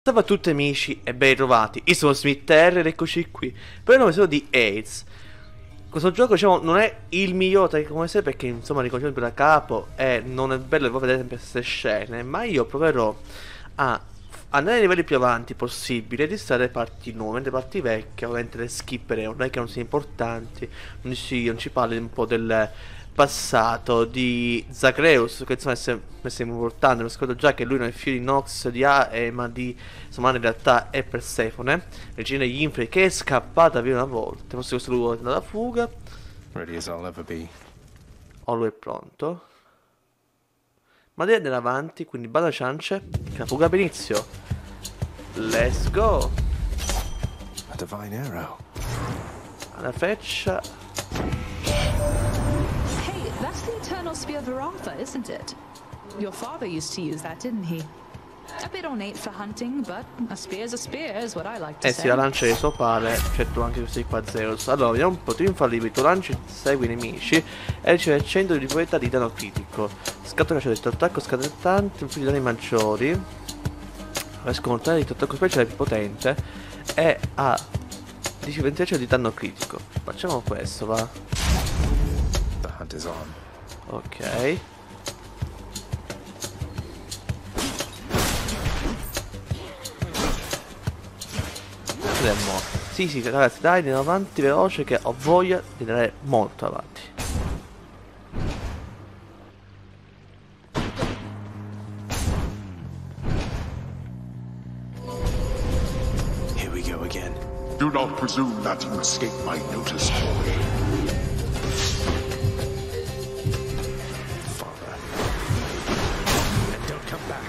Salve a tutti amici e ben ritrovati, io sono Smith Terry ed eccoci qui per un nuovo episodio di Hades. Questo gioco diciamo non è il migliore come sempre perché insomma riconosciamo da capo e non è bello voi vedere sempre queste scene, ma io proverò a andare ai livelli più avanti possibile e di stare parti nuove, mentre parti vecchie ovviamente le skipperemo, non è che non siano importanti, non ci parli un po' del passato di Zagreus, che insomma è sempre importante, mi scordo già che lui non è figlio di Nox, di Ae, ma di, insomma in realtà è Persefone, regina degli inferi che è scappata via una volta, forse questo lui è alla fuga. Ready as I'll ever be. Oh, lui è pronto. Ma devi andare avanti, quindi bada ciance, che la fuga per inizio. Let's go! A divine arrow. Alla freccia. Hey, that's the eternal spear of Varatha, isn't it? Your father used to use that, didn't he? A bit ornate for hunting, but a spear is what I like to say. Sì, la lancia di suo padre, certo anche questi qua Zeus. Allora, vediamo un po', tu infallibile, tu lanci, segui i nemici e riceve 100 di probabilità di danno critico. Scatto caccia detto attacco scattante, infligge danni maggiori. Riescono a notare il attacco speciale più potente e ha 10-20 di danno critico. Facciamo questo, va. The hunt is on. Ok. Sì, ragazzi, dai, andiamo avanti veloce che ho voglia di andare molto avanti. Here we go again. Do not presume that you escape my notice, boy. Father. And don't come back.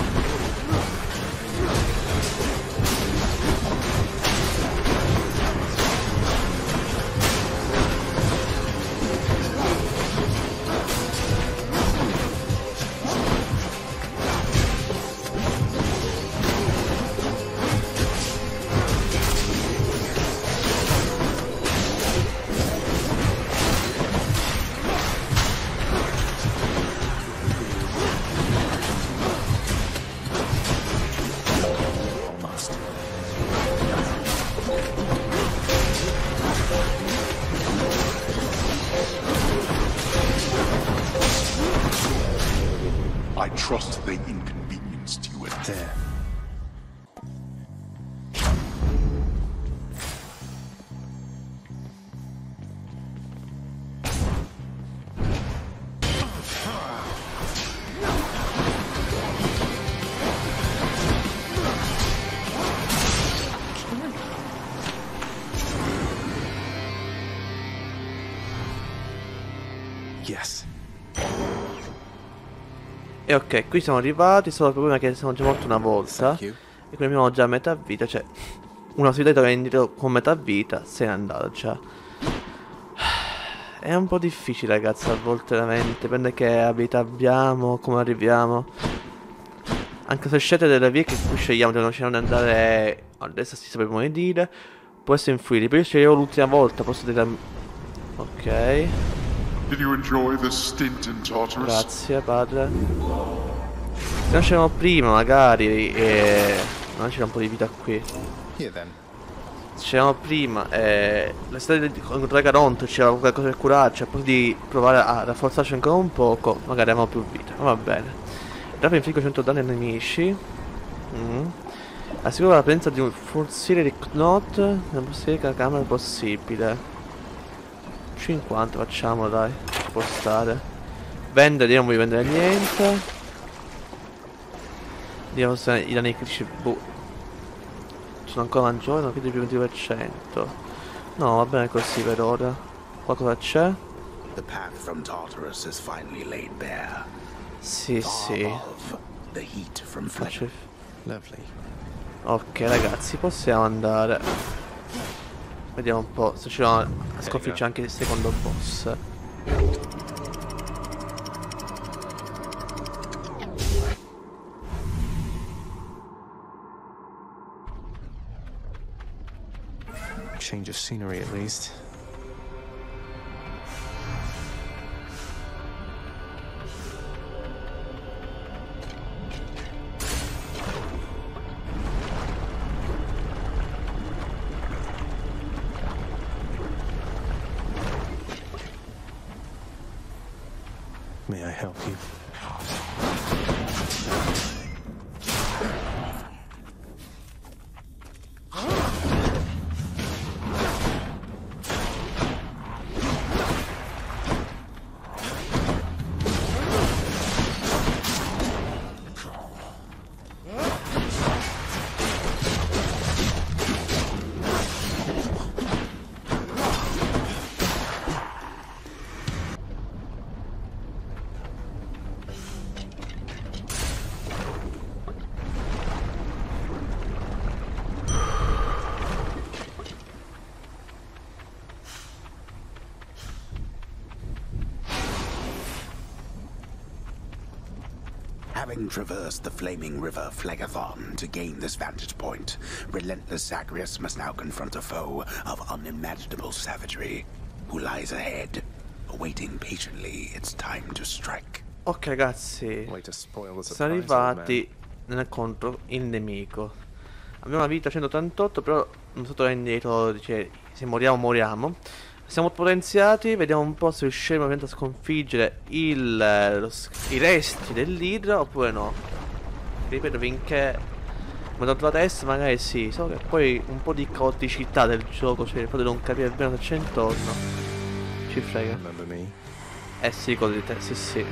I trust they inconvenienced you at There. Yes. E ok, qui siamo arrivati, solo il problema è che siamo già morti una volta. Thank you. E quindi abbiamo già metà vita, cioè una possibilità di indietro con metà vita se n'è andato già. È un po' difficile ragazzi a volte veramente, dipende che abilità abbiamo, come arriviamo. Anche se scelte delle vie che qui scegliamo, devono scegliere di andare a destra, si sapeva dire. Può essere influire, però io sceglievo l'ultima volta, posso dire. Ok, Did you enjoy the stint in Tartarus? grazie padre. Se non c'erano prima magari non c'era un po' di vita qui. Here then. Se c'erano prima la storia di Dragaronto c'era qualcosa per curarci, a posto di provare a rafforzarci ancora un poco, magari avevamo più vita, ma va bene. Dopo infliggo 100 danni ai nemici. Assicura la presenza di un forziere di Knot nella possibile camera possibile. 50 facciamo dai, ci può stare. Vendere, io non voglio vendere niente. Vediamo se i danni critici sono ancora maggiori, non più di più 20%. No, va bene così per ora. Qualcosa c'è? The path from Tartarus is finally laid bare. Sì, sì. Above, the heat from Faccio- Lovely. Ok ragazzi, possiamo andare. Vediamo un po' se riusciamo a sconfiggere anche il secondo boss. Change of scenery at least. May I help you? Having traversed the flaming river Phlegethon to gain this vantage point, relentless Zagreus must now confront a foe of unimaginable savagery, who lies ahead, awaiting patiently its time to strike. Ok ragazzi, Way to spoil the siamo surprise, old man. arrivati nell'incontro il nemico. Abbiamo una vita 188, però non sto tornando indietro, cioè, se moriamo moriamo. Siamo potenziati, vediamo un po' se riusciremo a sconfiggere i resti dell'Idra oppure no. Ripeto, finché mi do la testa magari sì, so che poi un po' di caoticità del gioco, cioè il fatto di non capire bene cosa c'è intorno, ci frega. Remember me? Sì, ricordo di te, sì sì.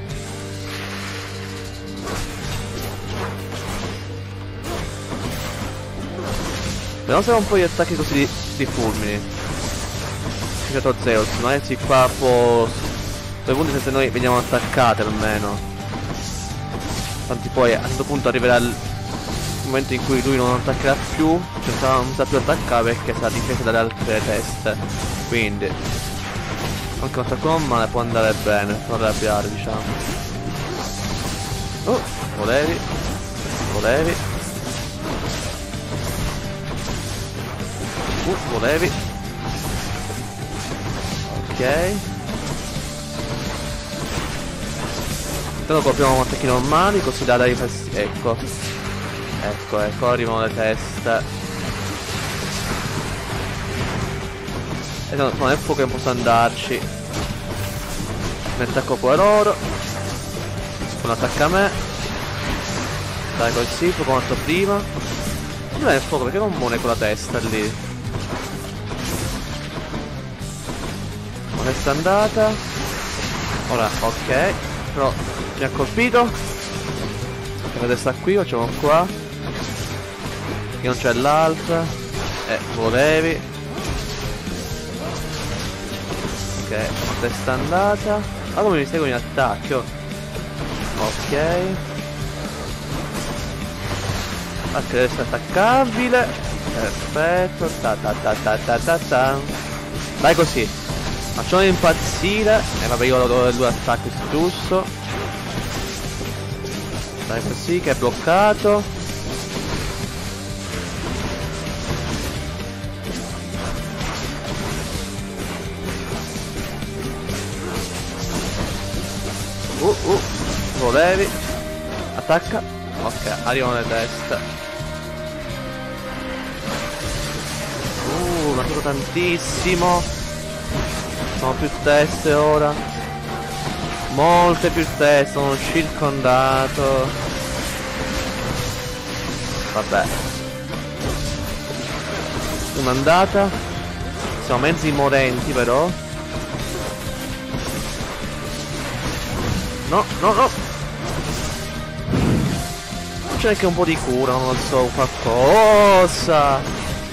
Vediamo se ho un po' di attacchi così di fulmini. Zeus, magari si qua può 2 punti senza noi veniamo attaccati almeno. Tanti poi a questo punto arriverà il momento in cui lui non attaccherà più, cioè non sa più attaccare perché sarà difesa dalle altre teste. Quindi anche un attacco non male può andare bene, non arrabbiare diciamo. Oh, volevi. Volevi. Ok. Intanto colpiamo con attacchi normali così da dare i pezzi. Ecco, arrivano le teste. E no, non è poco che posso andarci. Mi attacco poi loro. Un attacco a me. Dai così, come ho fatto prima. Non è poco perché non muore con la testa lì. Questa è andata. Ora, ok. Però mi ha colpito. Vedete sta qui, facciamo qua. Che non c'è l'altra. Volevi. Ok, questa è andata. Ma come mi seguono in attacco? Ok. Anche adesso è attaccabile. Perfetto. Dai così. Facciamo impazzire. Vabbè, io lo do 2 attacchi giusto. Dai così che è bloccato. Volevi. Attacca. Ok, arrivano le teste. Mi ha fatto tantissimo. Sono più teste ora. Molte più teste, sono circondato. Vabbè. Una andata. Siamo mezzi morenti però. No. C'è anche un po' di cura, non so, qualcosa.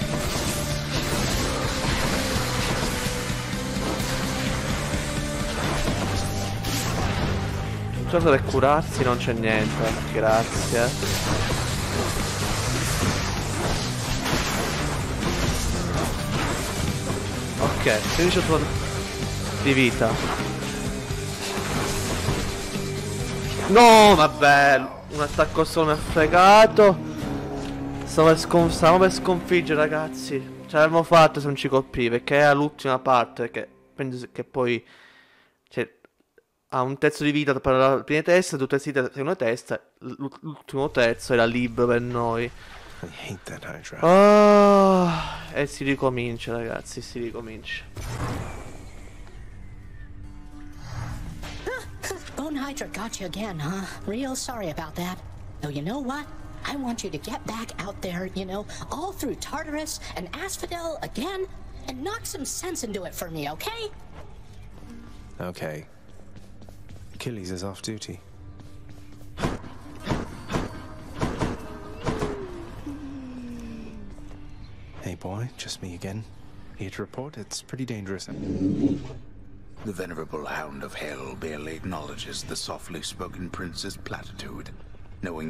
Per curarsi non c'è niente, grazie. Ok, 16 di vita. No, vabbè, un attacco solo mi ha fregato. Stavo per sconfiggere, ragazzi. Ce l'avremmo fatto se non ci colpì, perché era l'ultima parte, che penso che poi ha un terzo di vita per la prima testa, 2 terzi di vita per la seconda testa. L'ultimo terzo era libero per noi. I hate that Hydra. E si ricomincia, ragazzi, si ricomincia. Oh Hydra got you again, huh? Real sorry about that. Though you know what? I want you to get back out there, you know, all through Tartarus and Asphodel again, and knock some sense into it for me, okay? Okay. Achilles is off duty. Hey boy, just me again. Here to report, it's pretty dangerous. The venerable Hound of Hell barely acknowledges the softly spoken prince's platitude, knowing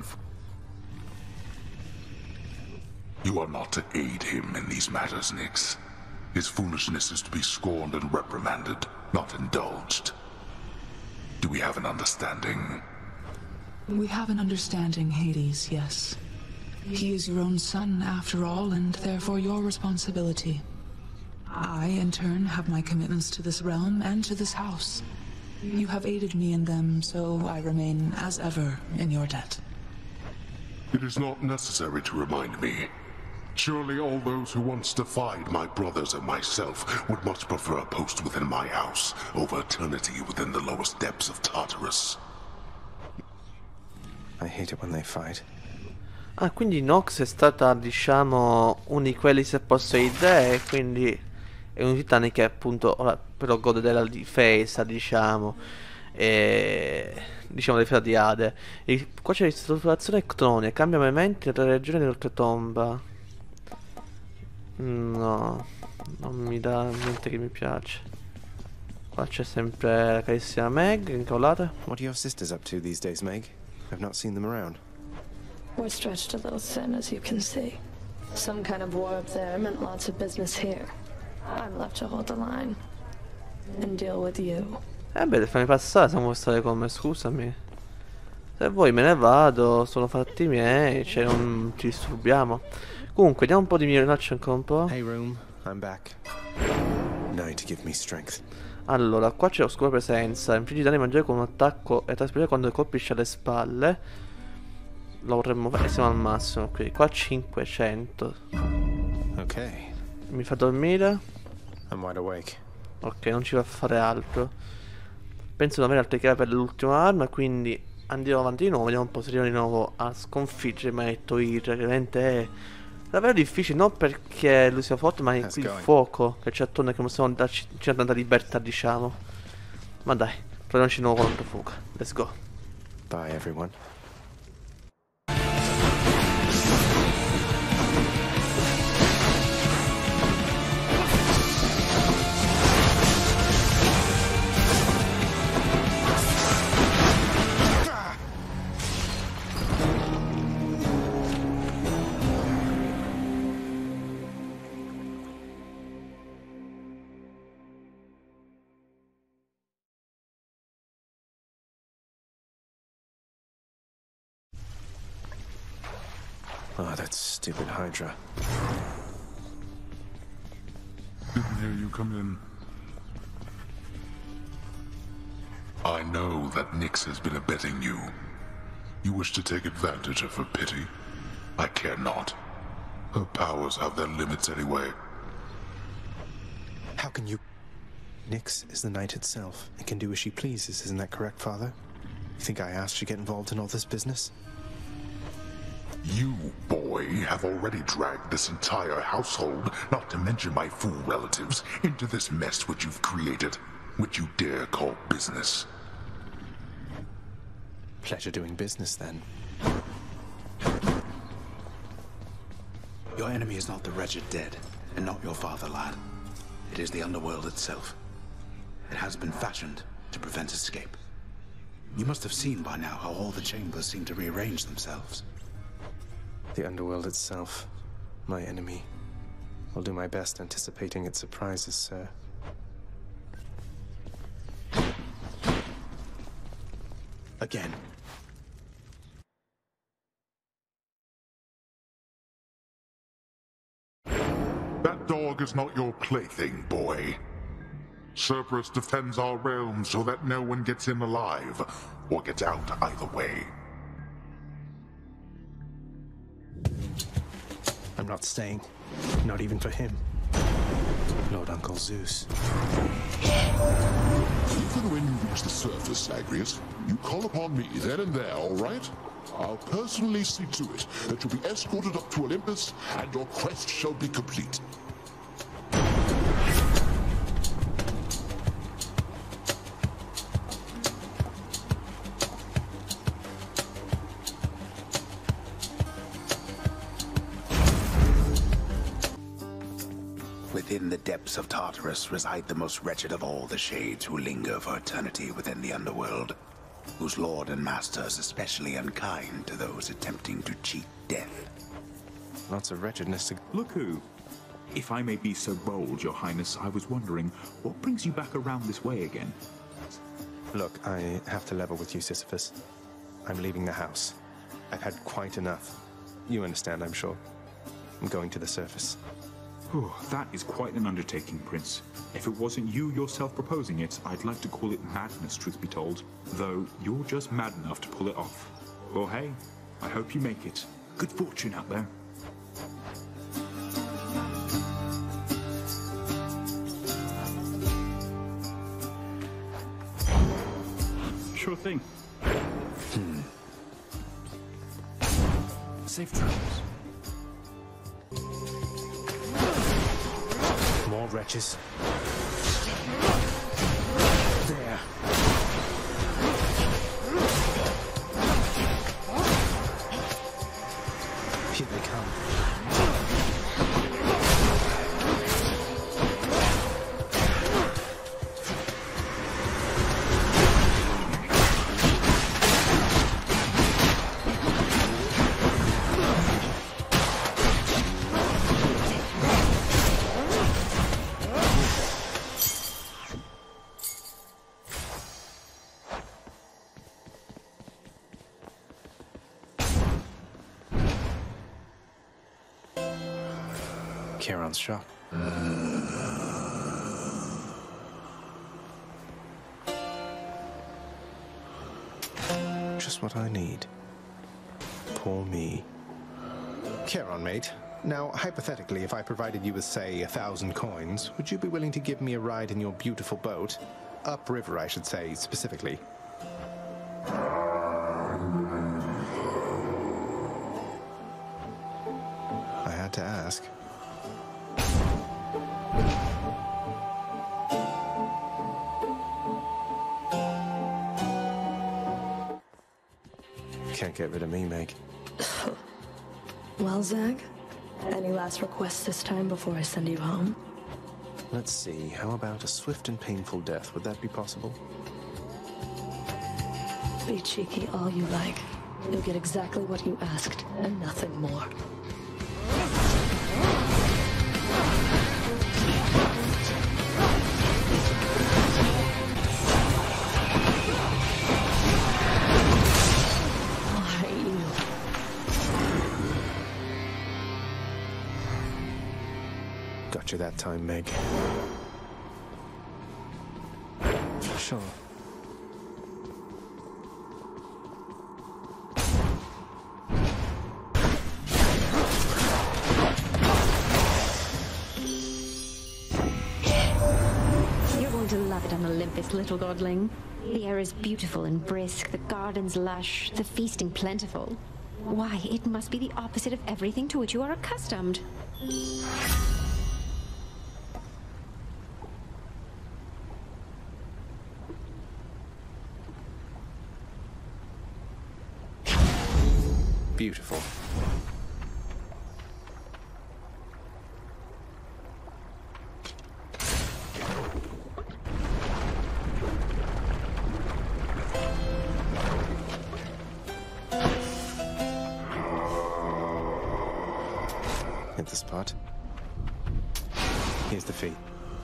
You are not to aid him in these matters, Nyx. His foolishness is to be scorned and reprimanded, not indulged. Do we have an understanding? We have an understanding, Hades, yes. He is your own son, after all, and therefore your responsibility. I, in turn, have my commitments to this realm and to this house. You have aided me in them, so I remain, as ever, in your debt. It is not necessary to remind me. Surely all those who once defied my brothers and myself would much prefer a post within my house over eternity within the lowest depths of Tartarus. I hate it when they fight. Ah, quindi Nox è stata, diciamo, uno di quelli se posso idee, quindi è un titane che appunto ora però gode della difesa, diciamo, e diciamo la difesa di Ade. E qua c'è ristrutturazione ectronica, cambia movimenti tra regioni dell'oltretomba. No, non mi dà niente che mi piace. Qua c'è sempre la carissima Meg, incavolata. What are your sisters up to these days, Meg? I've not seen them around. We're stretched a little thin, as you can see. Some kind of war up there meant lots of business here. I'm left to hold the line and deal with you. Beh, fammi passare, se vuoi stare con me, scusami. Se vuoi me ne vado, sono fatti miei, cioè non ci disturbiamo. Comunque, diamo un po' di migliorazione ancora un po'. Hey room, I'm back. Now to give me strength. Allora, qua c'è oscura presenza, infliggi danni maggiori con un attacco e trasferire quando colpisce alle spalle. Lo vorremmo fare, siamo al massimo qui. Qua 500. Ok. Mi fa dormire. I'm wide awake. Ok, non ci va a fare altro. Penso di avere altre chiavi per l'ultima arma, quindi andiamo avanti di nuovo. Vediamo un po' se arriviamo di nuovo a sconfiggere il maledetto Hydra, che veramente è davvero difficile, non perché lui sia forte, ma il fuoco che c'è attorno, che possiamo darci tanta libertà, diciamo. Ma dai, proviamoci di nuovo con l'altra fuga. Let's go. Bye everyone. Oh, that stupid Hydra. Didn't hear you come in. I know that Nyx has been abetting you. You wish to take advantage of her pity? I care not. Her powers have their limits anyway. How can you... Nyx is the night itself. It can do as she pleases, isn't that correct, Father? You think I asked you to get involved in all this business? You, boy, have already dragged this entire household, not to mention my fool relatives, into this mess which you've created, which you dare call business. Pleasure doing business, then. Your enemy is not the wretched dead, and not your father, lad. It is the underworld itself. It has been fashioned to prevent escape. You must have seen by now how all the chambers seem to rearrange themselves. The underworld itself, my enemy. I'll do my best anticipating its surprises, sir. Again. That dog is not your plaything, boy. Cerberus defends our realm so that no one gets in alive, or gets out either way. I'm not staying. Not even for him. Lord Uncle Zeus. If and when you reach the surface, Zagreus, you call upon me then and there, all right? I'll personally see to it that you'll be escorted up to Olympus, and your quest shall be complete. Within the depths of Tartarus reside the most wretched of all the shades who linger for eternity within the underworld, whose lord and master is especially unkind to those attempting to cheat death. Lots of wretchedness to... Look who. If I may be so bold, Your Highness, I was wondering, what brings you back around this way again? Look, I have to level with you, Sisyphus. I'm leaving the house. I've had quite enough. You understand, I'm sure. I'm going to the surface. Whew, that is quite an undertaking, Prince. If it wasn't you yourself proposing it, I'd like to call it madness, truth be told. Though, you're just mad enough to pull it off. Well, hey, I hope you make it. Good fortune out there. Sure thing. Safe travels. More wretches. There. Here they come. Charon's shop. Just what I need. Poor me. Charon, mate. Now, hypothetically, if I provided you with, say, 1,000 coins, would you be willing to give me a ride in your beautiful boat? Upriver, I should say, specifically. I had to ask. Can't get rid of me, Meg. Well, Zag, any last requests this time before I send you home? Let's see, how about a swift and painful death? Would that be possible? Be cheeky all you like. You'll get exactly what you asked, and nothing more. Got you that time, Meg. Sure. You're going to love it on Olympus, little godling. The air is beautiful and brisk, the gardens lush, the feasting plentiful. Why, it must be the opposite of everything to which you are accustomed. Beautiful. Hit the spot. Here's the fee.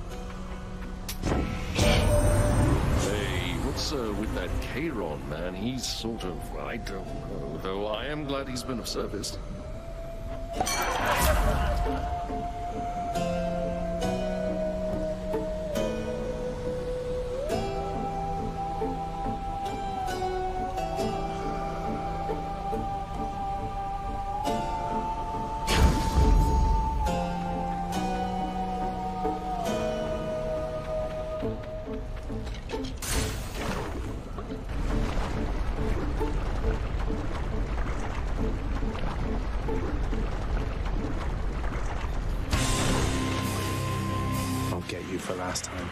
What's with that Charon man? He's sort of, I don't know, though I am glad he's been of service. for last time.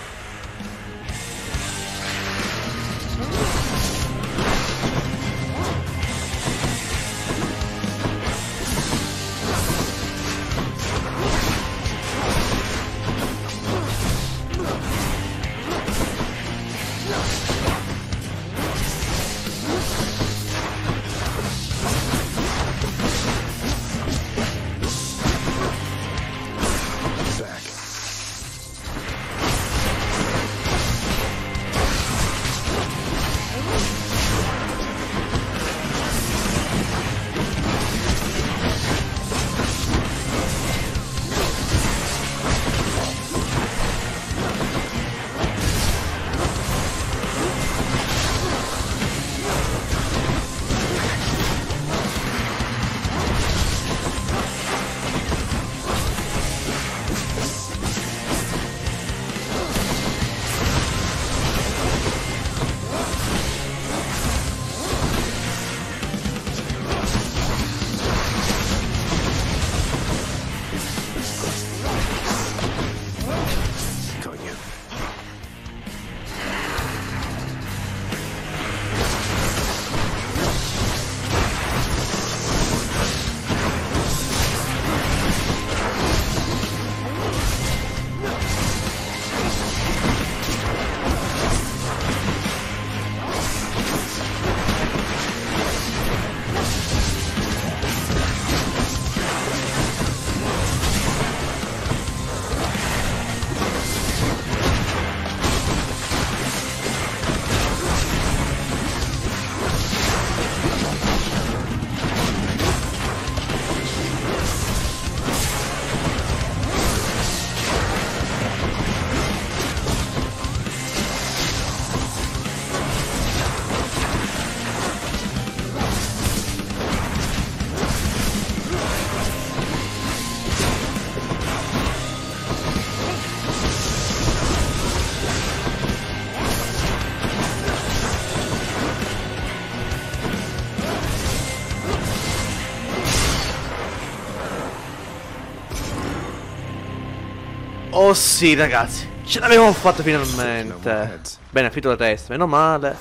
Oh sì ragazzi, ce l'abbiamo fatta finalmente. Bene, affitto la testa, meno male.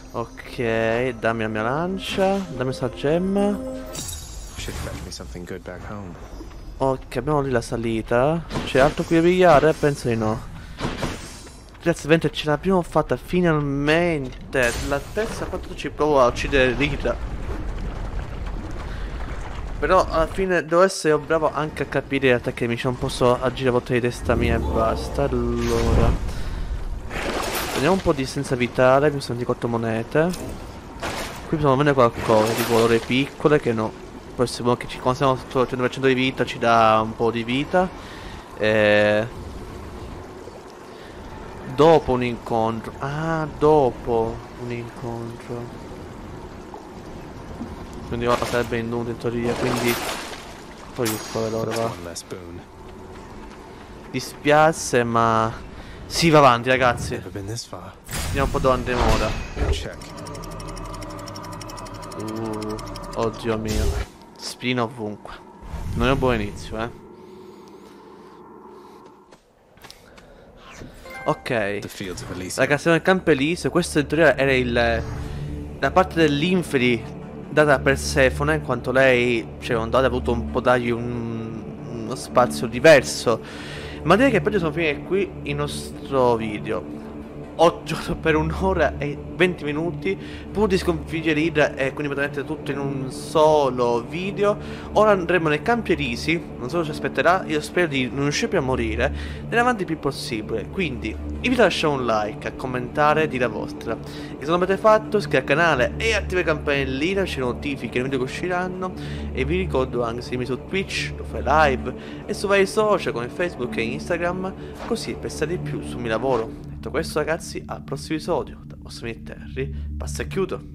Ok, dammi la mia lancia, dammi questa gemma. Ok, abbiamo lì la salita. C'è altro qui da pigliare? Penso di no. Grazie Vente, ce l'abbiamo fatta finalmente. La terza quanto ci provo a uccidere Rita. Però alla fine devo essere bravo anche a capire in realtà che mi non posso agire a volte di testa mia e basta. Allora prendiamo un po' di senza vitale, mi sono di 4 monete. Qui bisogna vendere qualcosa, tipo ore piccole che no. Poi se vuoi che ci consiamo sotto il 100% di vita ci dà un po' di vita. Dopo un incontro. Ah, dopo un incontro. Quindi ora sarebbe inutile in teoria, quindi poi allora va. Dispiace ma si va avanti ragazzi. Vediamo un po' dove andremo ora. Oddio mio. Spina ovunque. Non è un buon inizio, Ok. Ragazzi, siamo nel campo Elise. Questo in teoria era la parte dell'Inferi data da Persefone, in quanto lei, cioè, non aveva avuto un po' dargli uno spazio diverso. Ma direi che per oggi sono finiti qui il nostro video. Ho giocato per 1 ora e 20 minuti pur di sconfiggere Hydra e quindi praticamente tutto in un solo video. Ora andremo nei campi Elisi, non so cosa ci aspetterà, io spero di non riuscire più a morire nell'avanti il più possibile. Quindi invito a lasciare un like, a commentare, dire la vostra. E se non l'avete fatto iscrivetevi al canale e attivate la campanellina, ci notifiche nei video che usciranno. E vi ricordo anche di seguirmi su Twitch, lo fai live e su vari social come Facebook e Instagram, così per stare di più sul mio lavoro. Detto questo ragazzi, al prossimo episodio, da vostro Terry, passa e chiudo.